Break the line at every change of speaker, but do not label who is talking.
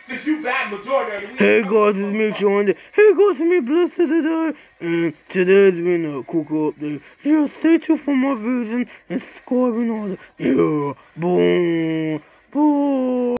Since you bad majority,
Hey guys, it's me Sean. Hey guys, it's me Blessed today. And today's been a cook update. Yeah, stay tuned for my vision and subscribe and all that. Yeah, boom, boom.